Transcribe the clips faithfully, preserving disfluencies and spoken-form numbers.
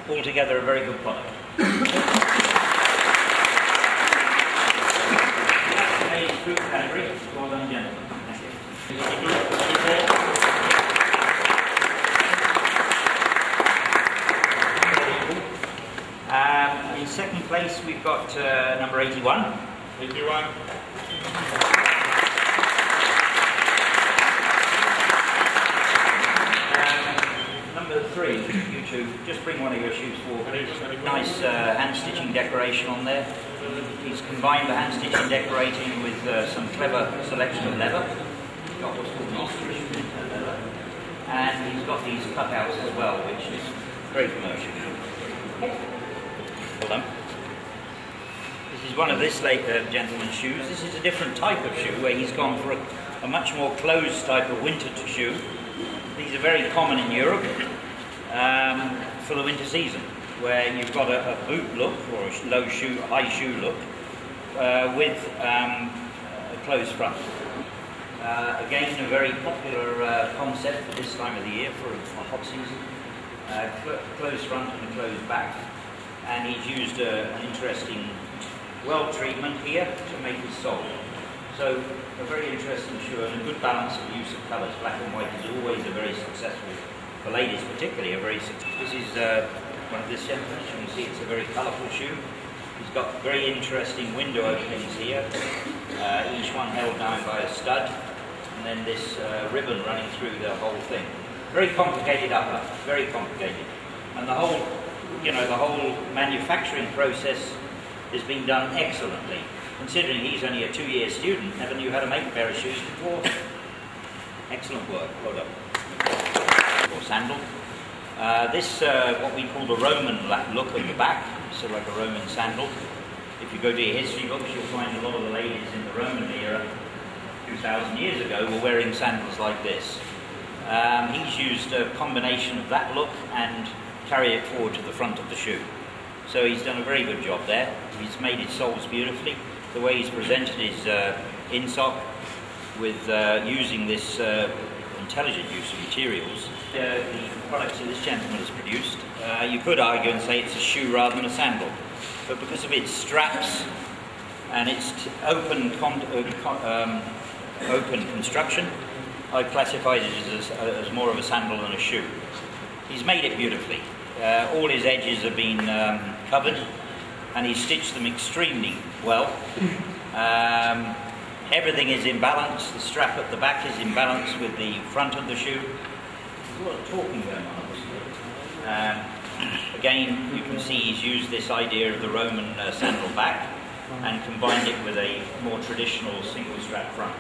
altogether a very good product. That's a boot category. Well done, gentlemen. Thank you. Um, in second place, we've got uh, number eighty-one. eighty-one. Three, you two, just bring one of your shoes forward. Nice uh, hand stitching decoration on there. He's combined the hand stitching decorating with uh, some clever selection of leather. He's got what's called an ostrich leather. And he's got these cutouts as well, which is very commercial. Well done. This is one of this late uh, gentleman's shoes. This is a different type of shoe where he's gone for a, a much more closed type of winter shoe. These are very common in Europe. Um, for the winter season, where you've got a, a boot look or a low shoe, high shoe look uh, with um, a closed front. Uh, again, a very popular uh, concept for this time of the year for a hot season. Uh, cl closed front and a closed back, and he's used uh, an interesting weld treatment here to make his sole. So a very interesting shoe and a good balance of use of colours. Black and white is always a very successful. For ladies particularly, a very successful. This is uh, one of this gentleman. You can see it's a very colourful shoe. He's got very interesting window openings here, uh, each one held down by a stud, and then this uh, ribbon running through the whole thing. Very complicated upper, very complicated. And the whole, you know, the whole manufacturing process has been done excellently. Considering he's only a two-year student, never knew how to make a pair of shoes before. Excellent work, well done. Or sandal. Uh, this, uh, what we call the Roman look at the back, so like a Roman sandal. If you go to your history books, you'll find a lot of the ladies in the Roman era, two thousand years ago, were wearing sandals like this. Um, he's used a combination of that look and carry it forward to the front of the shoe. So he's done a very good job there. He's made his soles beautifully. The way he's presented his uh, insock with uh, using this uh, intelligent use of materials. Uh, the products that this gentleman has produced, uh, you could argue and say it's a shoe rather than a sandal, but because of its straps and its t open, con uh, con um, open construction, I classified it as, a, as more of a sandal than a shoe. He's made it beautifully. Uh, all his edges have been um, covered, and he's stitched them extremely well. Um, everything is in balance. The strap at the back is in balance with the front of the shoe. There's a lot of talking going on, obviously. Um, again, you can see he's used this idea of the Roman uh, sandal back and combined it with a more traditional single strap front.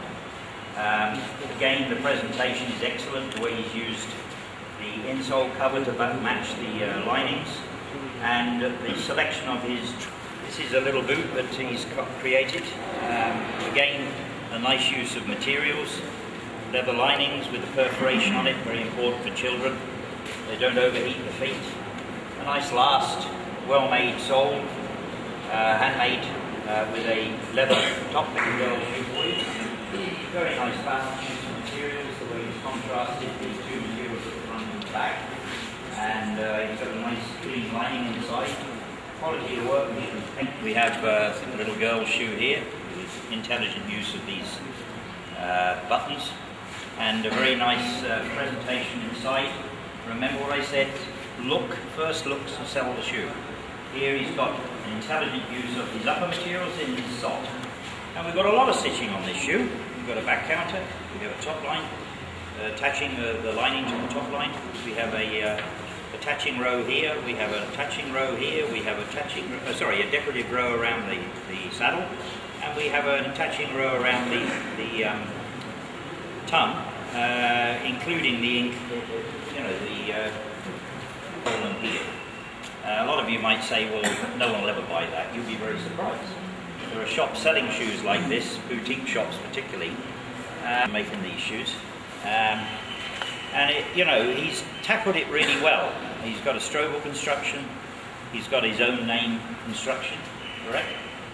Um, again, the presentation is excellent, the way he's used the insole cover to match the uh, linings, and the selection of his, this is a little boot that he's created. Um, again, a nice use of materials. Leather linings with the perforation on it, very important for children. They don't overheat the feet. A nice last, well-made sole, uh, handmade uh, with a leather top that can go shoe for you. Very nice balance use of materials, the way he's contrasted these two materials at the front and the back. And uh, he's got a nice clean lining inside. Quality of workmanship. We have uh, a little girl's shoe here, with intelligent use of these uh, buttons. And a very nice uh, presentation inside. Remember what I said, look, first looks and sell the shoe. Here he's got an intelligent use of his upper materials in his sock. And we've got a lot of stitching on this shoe. We've got a back counter, we have a top line, uh, attaching uh, the lining to the top line. We have a uh, attaching row here, we have an attaching row here, we have a attaching, uh, sorry, a decorative row around the, the saddle, and we have an attaching row around the, the um, tongue, uh, including the, you know, the uh, collar here. Uh, a lot of you might say, well, no one will ever buy that. You'll be very surprised. There are shops selling shoes like this, boutique shops particularly, uh, making these shoes. Um, and, it, you know, he's tackled it really well. He's got a strobel construction. He's got his own name construction, correct?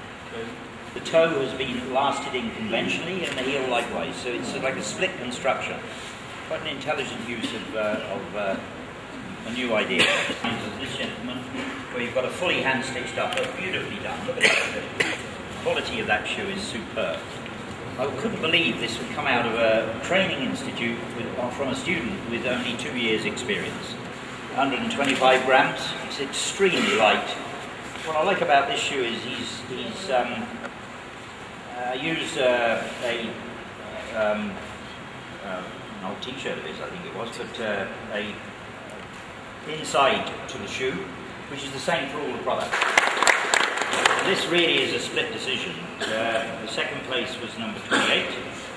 The toe has been lasted in conventionally, and the heel likewise. So it's like a split construction. Quite an intelligent use of, uh, of uh, a new idea. This gentleman you've got a fully hand-stitched up, but beautifully done. Look at it. The quality of that shoe is superb. I couldn't believe this would come out of a training institute with, from a student with only two years experience. one hundred twenty-five grams, it's extremely light. What I like about this shoe is he's, he's um, uh, used uh, a, um, uh, an old t-shirt of his, I think it was, but uh, a inside to the shoe, which is the same for all the products. This really is a split decision. Uh, the second place was number twenty-eight.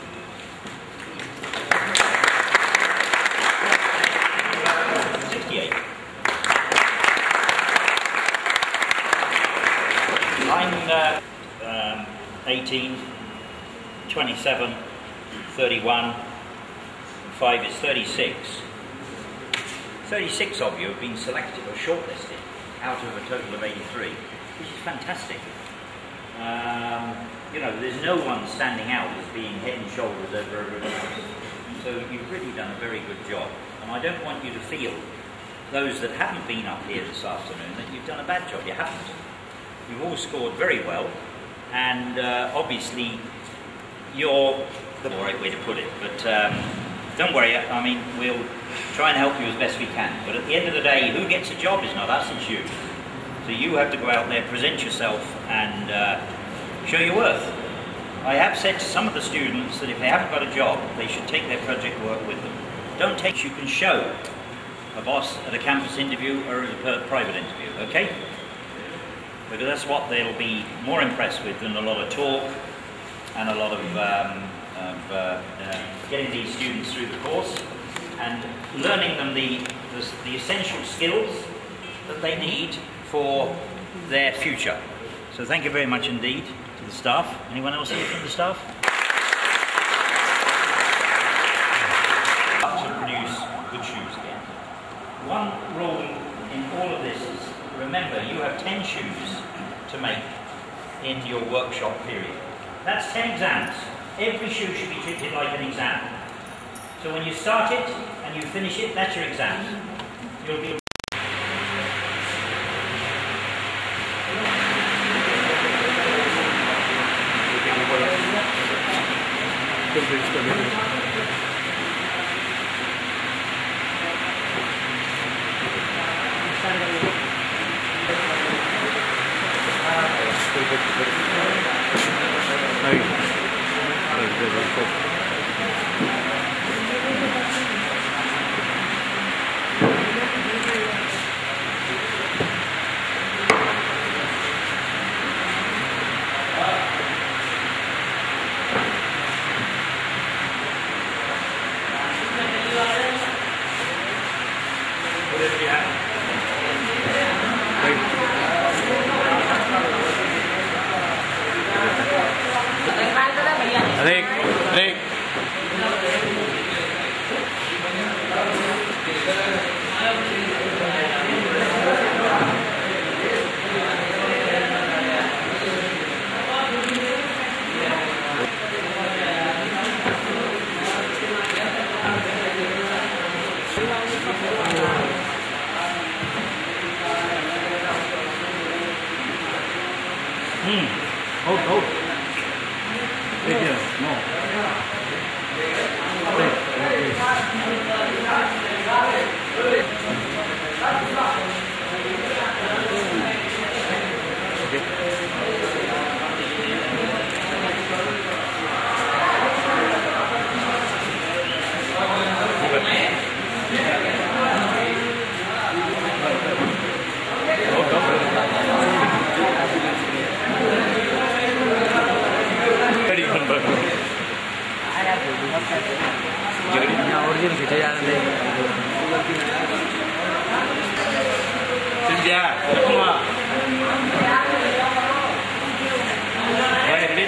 sixty-eight. I'm uh, um, eighteen, twenty-seven, thirty-one, five is thirty-six. thirty-six of you have been selected or shortlisted out of a total of eighty-three. Which is fantastic. Um, you know, there's no one standing out as being head and shoulders over everyone else. So you've really done a very good job. And I don't want you to feel, those that haven't been up here this afternoon, that you've done a bad job. You haven't. You've all scored very well. And uh, obviously, you're the right way to put it. But um, don't worry, I mean, we'll try and help you as best we can. But at the end of the day, who gets a job is not us, it's you. So you have to go out there, present yourself, and uh, show your worth. I have said to some of the students that if they haven't got a job, they should take their project work with them. Don't take, you can show a boss at a campus interview or at a private interview, okay? Because that's what they'll be more impressed with than a lot of talk and a lot of, um, of uh, uh, getting these students through the course and learning them the, the, the essential skills that they need for their future. So thank you very much indeed to the staff. Anyone else here from the staff? To produce good shoes again. One rule in all of this is, remember, you have ten shoes to make in your workshop period. That's ten exams. Every shoe should be treated like an exam. So when you start it and you finish it, that's your exam. You'll be Rick, Rick. Hmm. Hold, hold. Right here. No. Wait, wait, wait. Origin khởi ra đây. Xin chào, đúng không ạ? Quay hình đi.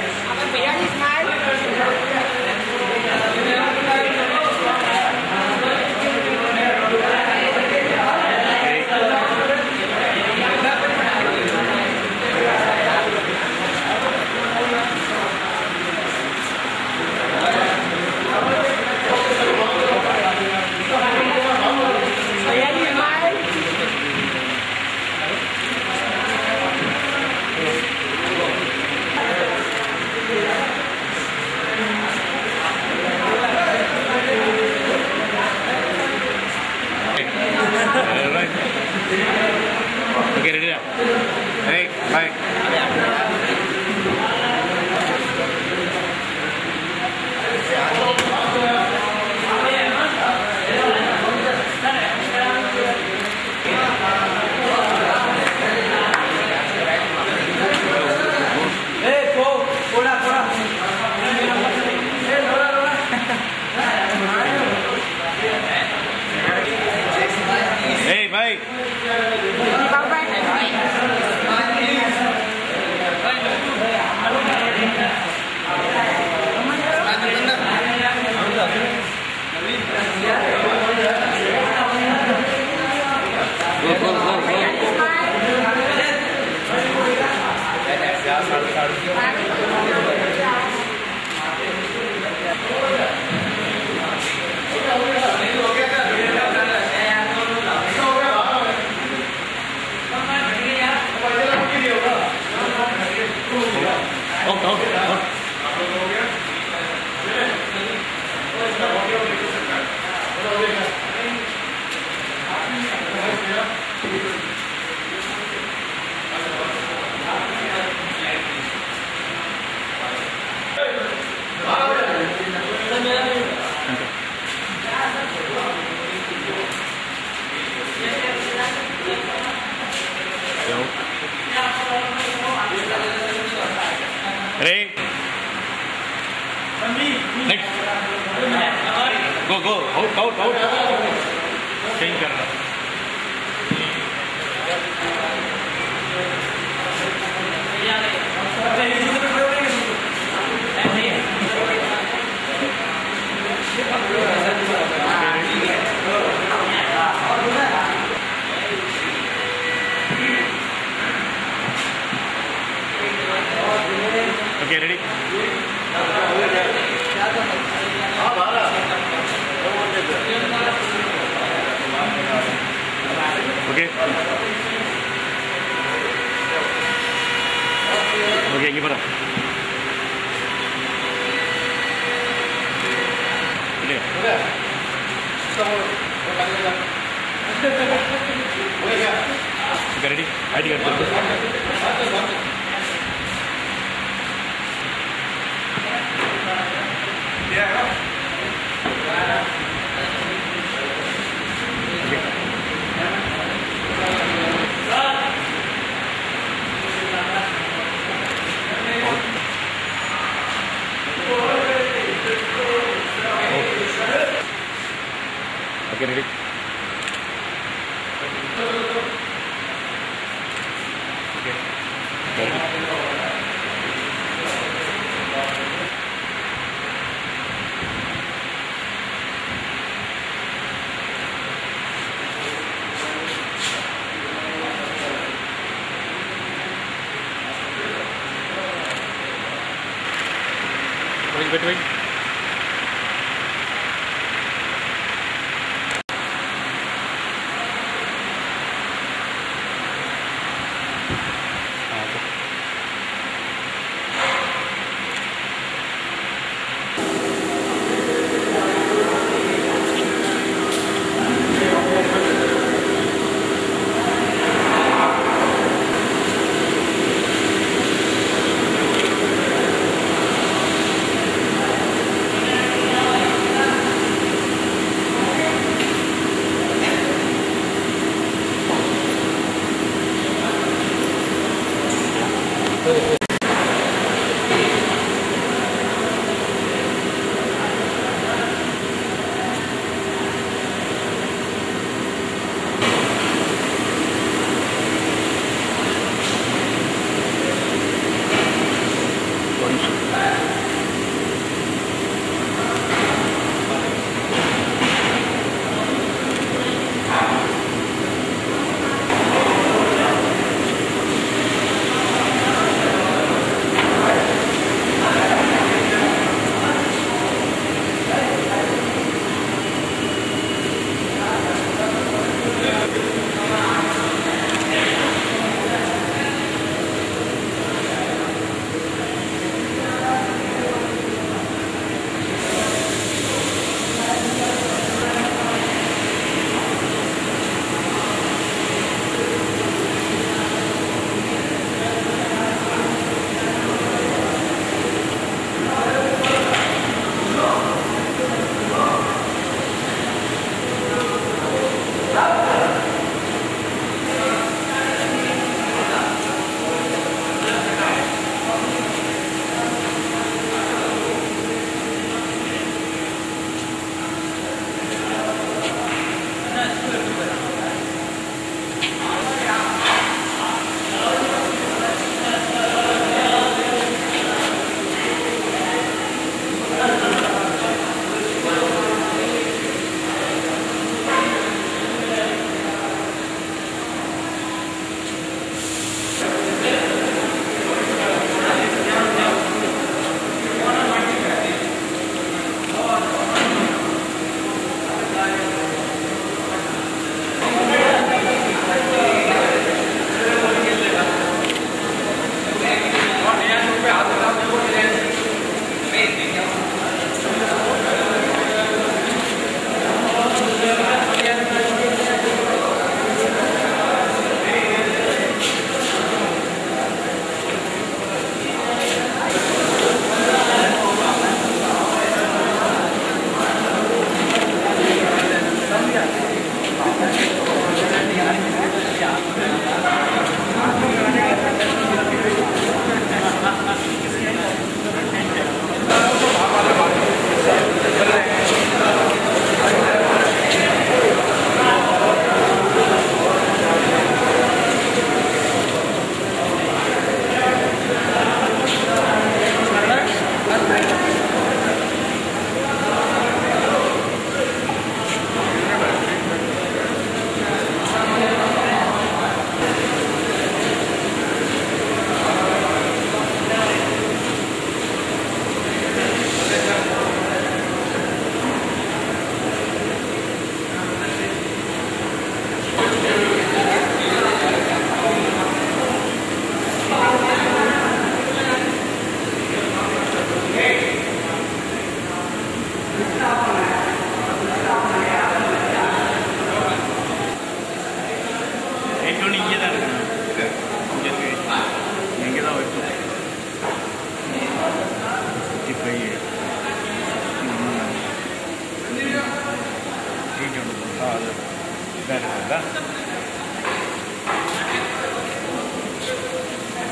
Okay, ready dah? Baik, baik. Hey, baik. Go, go, go, go. Hold, hold, hold. Ready? Next. Go, go. Hold, hold, hold. Change करना. Okay, ready? Okay. Okay, gimana? Ini. Okay, ready? I D card. Okay, ready? Okay. Wait, wait, wait.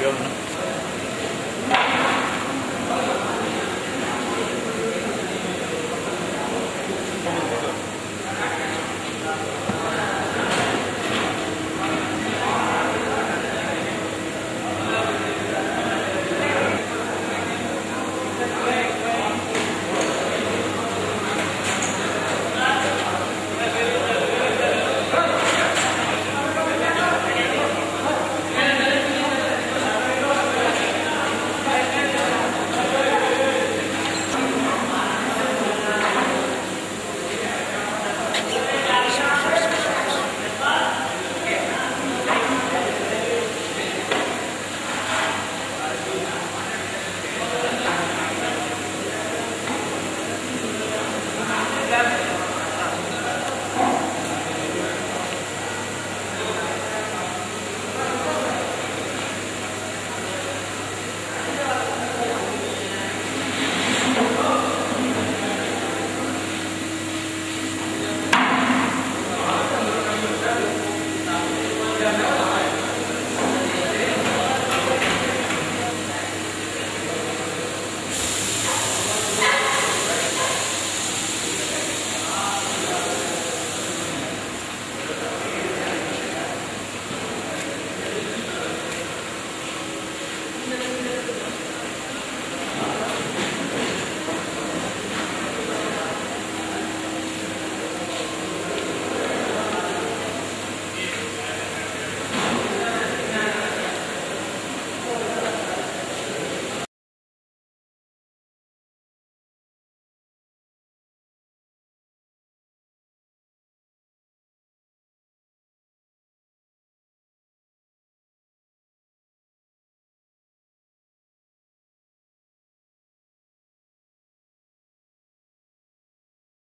Diploma.